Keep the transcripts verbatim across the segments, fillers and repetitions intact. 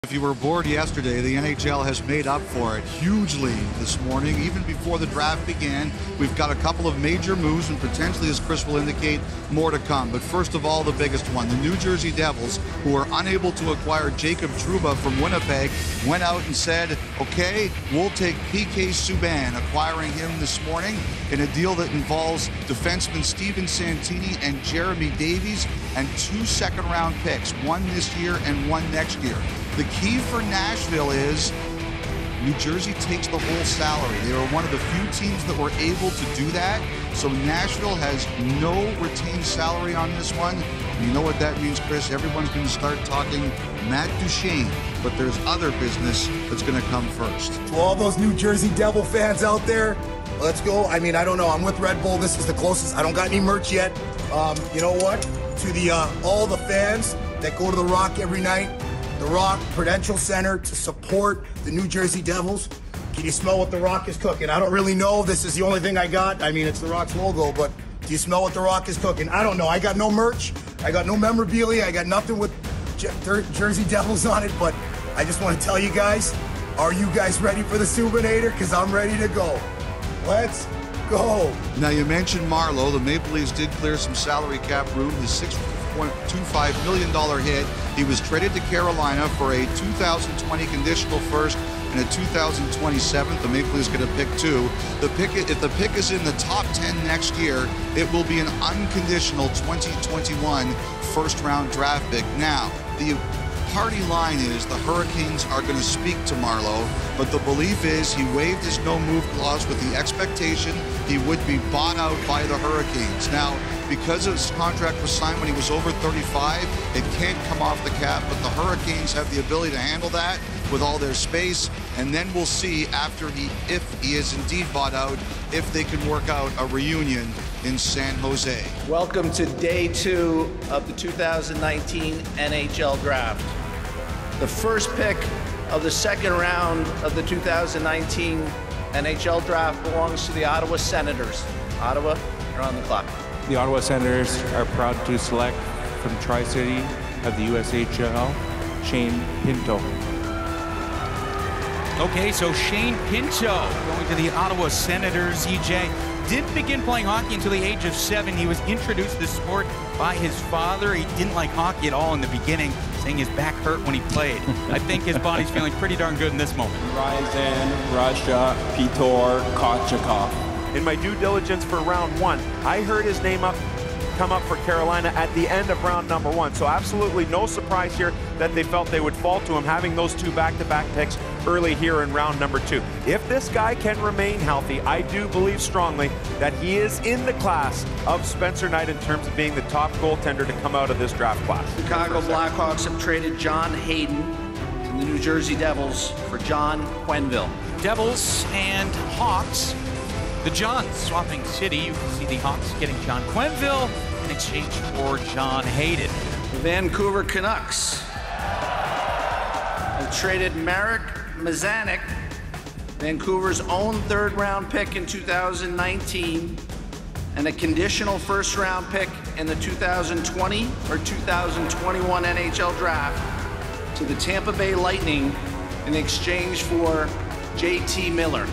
If you were bored yesterday, the N H L has made up for it hugely this morning. Even before the draft began, we've got a couple of major moves and potentially, as Chris will indicate, more to come. But first of all, the biggest one, the New Jersey Devils, who were unable to acquire Jacob Trouba from Winnipeg, went out and said, okay, we'll take P K Subban, acquiring him this morning in a deal that involves defenseman Steven Santini and Jeremy Davies and two second-round picks, one this year and one next year. The key for Nashville is New Jersey takes the whole salary. They are one of the few teams that were able to do that. So Nashville has no retained salary on this one. And you know what that means, Chris? Everyone's going to start talking Matt Duchene, but there's other business that's going to come first. To all those New Jersey Devil fans out there, let's go. I mean, I don't know. I'm with Red Bull. This is the closest. I don't got any merch yet. Um, you know what? To the uh, all the fans that go to the Rock every night, the Rock Prudential Center, to support the New Jersey Devils. Can you smell what the Rock is cooking? I don't really know. This is the only thing I got. I mean, it's the Rock's logo, but do you smell what the Rock is cooking? I don't know. I got no merch. I got no memorabilia. I got nothing with Jer Jersey Devils on it, but I just want to tell you guys, are you guys ready for the Subanator? Because I'm ready to go. Let's go. Now, you mentioned Marlowe. The Maple Leafs did clear some salary cap room. The six point two five million dollar hit. He was traded to Carolina for a two thousand twenty conditional first and a two thousand twenty-seven. The Maple Leafs get a pick two. The pick, if the pick is in the top ten next year, it will be an unconditional twenty twenty-one first round draft pick. Now, the party line is the Hurricanes are going to speak to Marlowe, but the belief is he waived his no-move clause with the expectation he would be bought out by the Hurricanes. Now, because his contract was signed when he was over thirty-five, it can't come off the cap, but the Hurricanes have the ability to handle that with all their space, and then we'll see after he, if he is indeed bought out, if they can work out a reunion in San Jose. Welcome to day two of the two thousand nineteen N H L Draft. The first pick of the second round of the two thousand nineteen N H L Draft belongs to the Ottawa Senators. Ottawa, you're on the clock. The Ottawa Senators are proud to select from Tri-City of the U S H L, Shane Pinto. Okay, so Shane Pinto going to the Ottawa Senators. E J didn't begin playing hockey until the age of seven. He was introduced to the sport by his father. He didn't like hockey at all in the beginning, saying his back hurt when he played. I think his body's feeling pretty darn good in this moment. Ryzen, Russia, Piotr Kochakov. In my due diligence for round one, I heard his name up come up for Carolina at the end of round number one. So absolutely no surprise here that they felt they would fall to him, having those two back-to-back picks early here in round number two. If this guy can remain healthy, I do believe strongly that he is in the class of Spencer Knight in terms of being the top goaltender to come out of this draft class. Chicago Blackhawks have traded John Hayden to the New Jersey Devils for John Quenneville. Devils and Hawks. The Johns swapping city. You can see the Hawks getting John Quenneville in exchange for John Hayden. The Vancouver Canucks have traded Marek Mazanek, Vancouver's own third round pick in two thousand nineteen, and a conditional first round pick in the two thousand twenty or two thousand twenty-one N H L Draft to the Tampa Bay Lightning in exchange for J T Miller.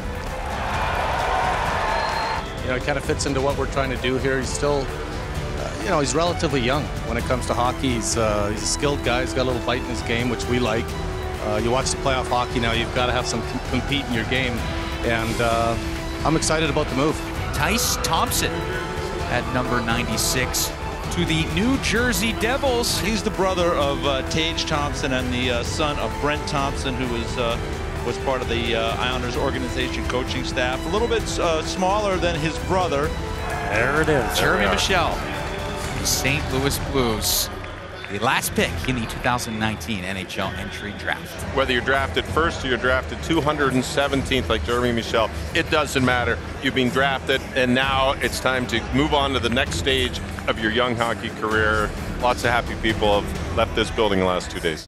You know, it kind of fits into what we're trying to do here. He's still, uh, you know, he's relatively young when it comes to hockey. He's, uh, he's a skilled guy. He's got a little bite in his game, which we like. Uh, you watch the playoff hockey now, you've got to have some compete in your game. And uh, I'm excited about the move. Tice Thompson at number ninety-six to the New Jersey Devils. He's the brother of uh, Tage Thompson and the uh, son of Brent Thompson, who was uh, was part of the uh, Islanders organization coaching staff. A little bit uh, smaller than his brother. There it is. Jeremy Michel, the Saint Louis Blues. The last pick in the two thousand nineteen N H L entry draft. Whether you're drafted first or you're drafted two hundred seventeenth like Jeremy Michel, it doesn't matter. You've been drafted, and now it's time to move on to the next stage of your young hockey career. Lots of happy people have left this building the last two days.